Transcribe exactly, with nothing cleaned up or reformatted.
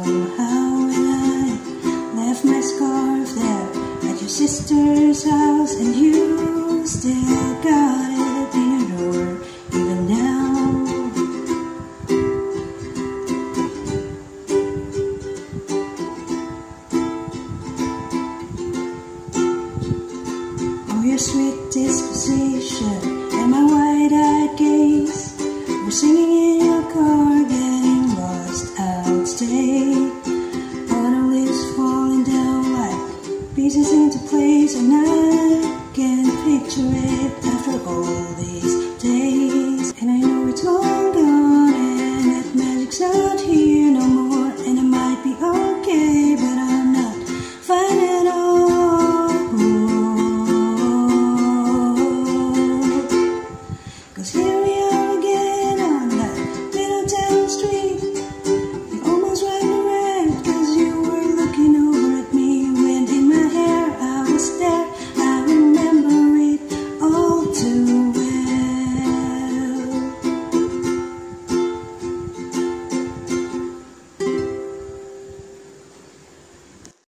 somehow, and I left my scarf there at your sister's house, and you still got it in your drawer even now. Oh, your sweet disposition and my wide-eyed gaze were singing in your car, getting lost outstate. But our lips falling down like pieces into place, and I can't picture it after all